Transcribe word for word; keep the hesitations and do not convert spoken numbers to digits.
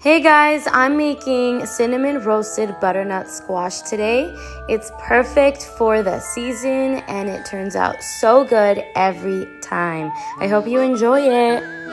Hey guys, I'm making cinnamon roasted butternut squash today. It's perfect for the season and it turns out so good every time. I hope you enjoy it.